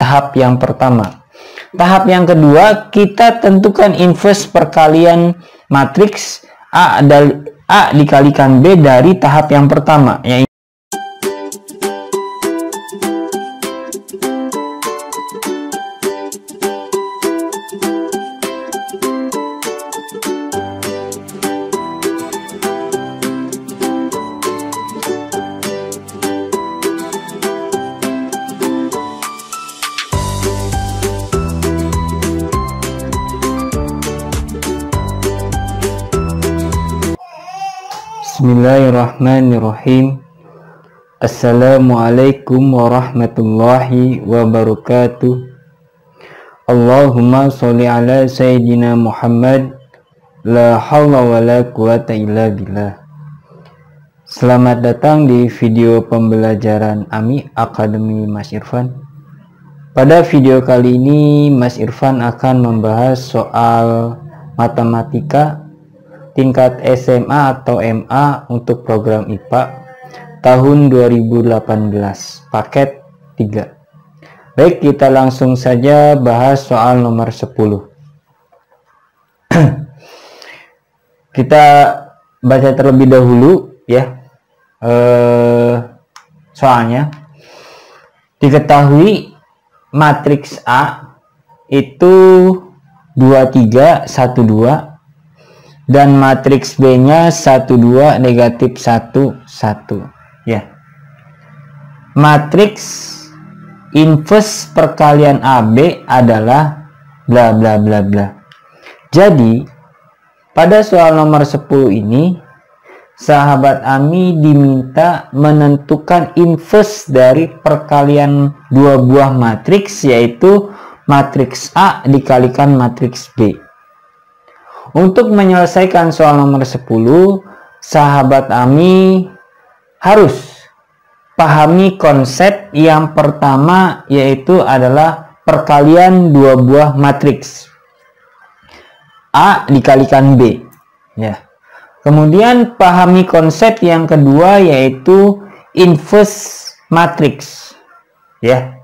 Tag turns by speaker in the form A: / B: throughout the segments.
A: tahap yang pertama. Tahap yang kedua, kita tentukan inverse perkalian matriks A dikalikan B dari tahap yang pertama, yaitu Bismillahirrahmanirrahim. Assalamualaikum warahmatullahi wabarakatuh. Allahumma sholli ala sayyidina Muhammad. La haula wa la quwata illa billah. Selamat datang di video pembelajaran AMI Akademi Mas Irfan. Pada video kali ini Mas Irfan akan membahas soal matematika tingkat SMA atau MA untuk program IPA tahun 2018 paket 3. Baik, kita langsung saja bahas soal nomor 10. Kita baca terlebih dahulu ya soalnya. Diketahui matriks A itu 23 12 dan matriks B-nya 1 2 negatif 1 1 ya. Matriks inverse perkalian AB adalah bla bla bla bla. Jadi pada soal nomor 10 ini sahabat AMI diminta menentukan inverse dari perkalian dua buah matriks, yaitu matriks A dikalikan matriks B. Untuk menyelesaikan soal nomor 10, sahabat AMI harus pahami konsep yang pertama, yaitu adalah perkalian dua buah matriks A dikalikan B ya. Kemudian pahami konsep yang kedua, yaitu inverse matriks ya.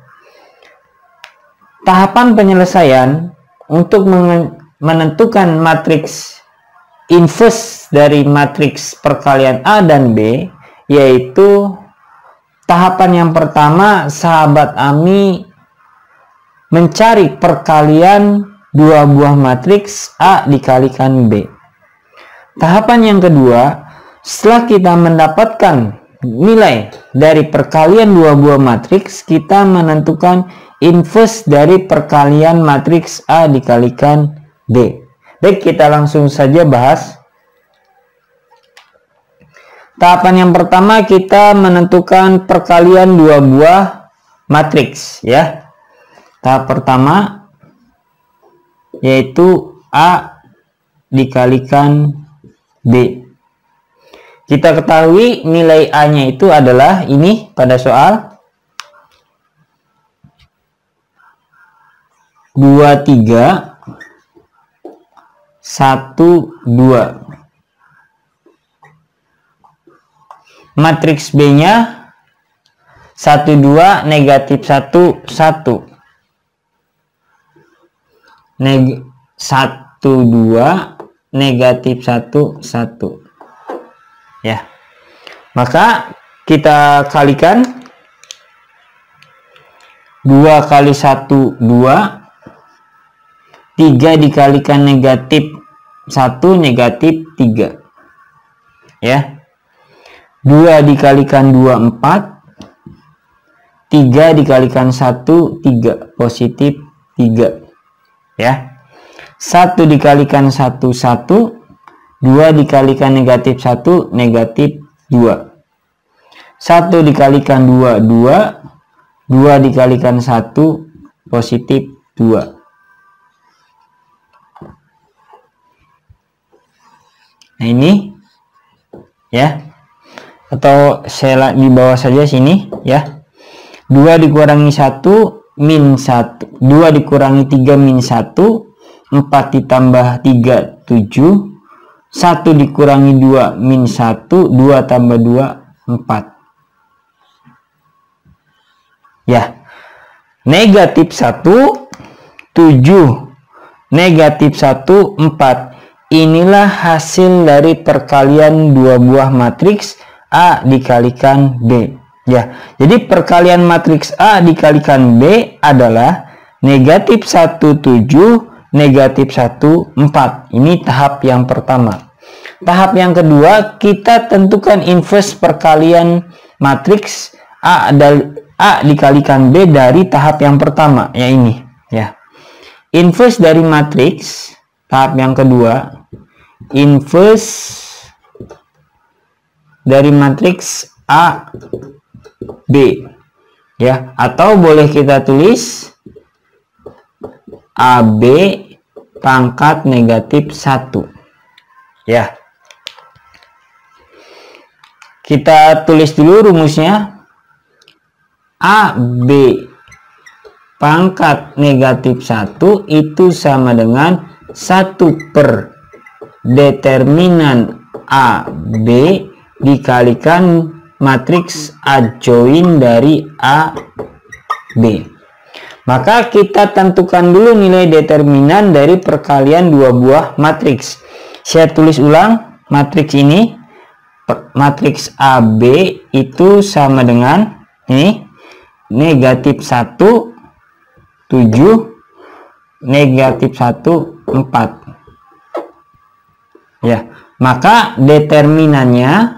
A: Tahapan penyelesaian untuk menentukan matriks inverse dari matriks perkalian A dan B, yaitu tahapan yang pertama sahabat AMI mencari perkalian dua buah matriks A dikalikan B. Tahapan yang kedua, setelah kita mendapatkan nilai dari perkalian dua buah matriks, kita menentukan inverse dari perkalian matriks A dikalikan B. Baik, kita langsung saja bahas. Tahapan yang pertama, kita menentukan perkalian dua buah matriks ya. Tahap pertama yaitu A dikalikan B. Kita ketahui nilai A-nya itu adalah ini pada soal 23 1 2. Matriks B-nya 1 2 negatif 1 1. 1 2 negatif 1 1 ya. Maka kita kalikan 2 kali 1 2, 3 dikalikan negatif 1 negatif 3 ya. 2 dikalikan 2 4, 3 dikalikan 1 3 positif 3 ya. 1 dikalikan 1 1, 2 dikalikan negatif 1 negatif 2, 1 dikalikan 2 2, 2 dikalikan 1 positif 2. Nah ini ya, atau saya di bawah saja sini ya. 2 dikurangi 1 min 1, 2 dikurangi 3 min 1, 4 ditambah 3 7, 1 dikurangi 2 min 1, 2 tambah 2 4 ya. negatif 1, 7. Negatif 1, 4. Inilah hasil dari perkalian dua buah matriks A dikalikan B. Ya, jadi perkalian matriks A dikalikan B adalah negatif 1, 7, negatif 1, 4. Ini tahap yang pertama. Tahap yang kedua, kita tentukan inverse perkalian matriks A dikalikan B dari tahap yang pertama, ya ini. Ya, inverse dari matriks tahap yang kedua, inverse dari matriks A B, ya, atau boleh kita tulis AB pangkat negatif 1, ya. Kita tulis dulu rumusnya. AB pangkat negatif 1 itu sama dengan 1 per determinan AB dikalikan matriks adjoin dari AB. Maka kita tentukan dulu nilai determinan dari perkalian dua buah matriks. Saya tulis ulang matriks ini. Matriks AB itu sama dengan ini, negatif 1, 7, negatif 1, 4. Ya, maka determinan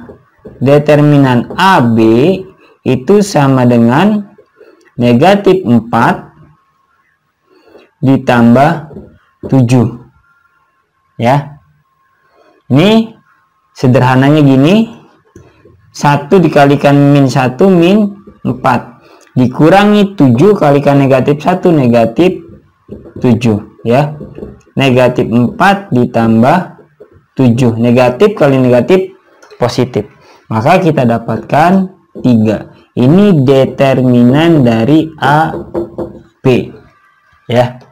A: AB itu sama dengan negatif 4 ditambah 7. Ya. Ini sederhananya gini. 1 dikalikan min 1 min 4. Dikurangi 7 kalikan negatif 1 negatif 7, ya. Negatif 4 ditambah 7. Negatif kali negatif positif. Maka kita dapatkan 3. Ini determinan dari AB, ya.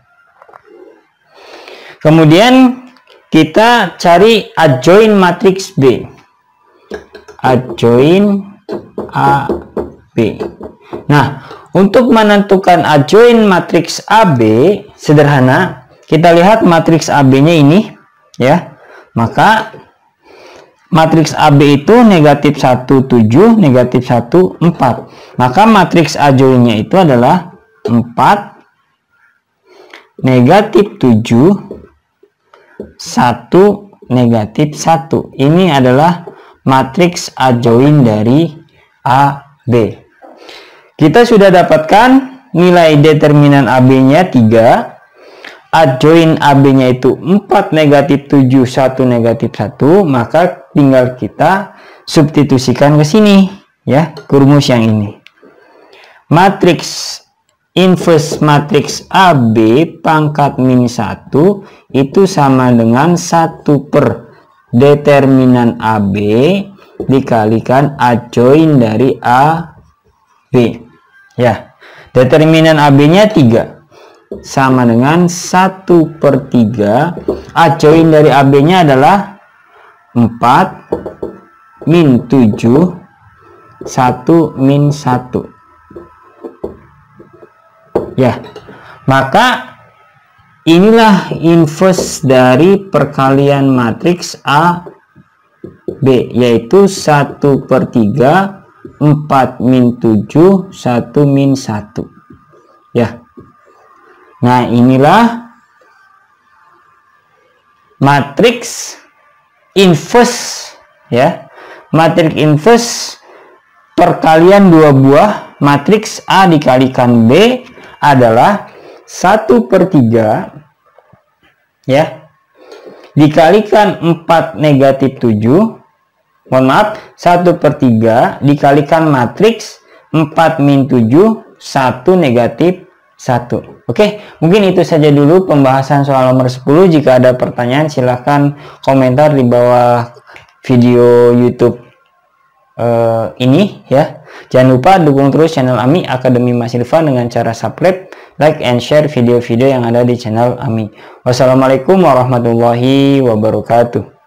A: Kemudian kita cari adjoin matriks B. Adjoin AB. Nah, untuk menentukan adjoin matriks AB sederhana. Kita lihat matriks AB-nya ini, ya. Maka matriks AB itu negatif 1, 7, negatif 1, 4. Maka matriks adjoinnya itu adalah 4, negatif 7, 1, negatif 1. Ini adalah matriks adjoin dari AB. Kita sudah dapatkan nilai determinan AB-nya 3. Adjoin AB-nya itu 4, negatif 7, 1, negatif 1. Maka tinggal kita substitusikan ke sini, ya, ke rumus yang ini. Matriks inverse matriks AB pangkat min 1 itu sama dengan 1 per determinan AB dikalikan adjoin dari AB. Ya, determinan AB-nya 3. Sama dengan 1 per 3. Adjoin dari AB-nya adalah 4 min 7, 1 min 1. Ya, maka inilah inverse dari perkalian matriks AB, yaitu 1 per 3, 4 min 7, 1 min 1. Ya. Nah, inilah matriks inverse, ya. Matriks inverse perkalian dua buah matriks A dikalikan B adalah 1 per 3, ya, dikalikan 4 negatif 7. Mohon maaf, 1 per 3 dikalikan matriks 4 min 7, 1 negatif 1. Oke, mungkin itu saja dulu pembahasan soal nomor 10. Jika ada pertanyaan silahkan komentar di bawah video YouTube ini, ya. Jangan lupa dukung terus channel AMI Akademi Mas Irfan dengan cara subscribe, like, and share video-video yang ada di channel AMI. Wassalamualaikum warahmatullahi wabarakatuh.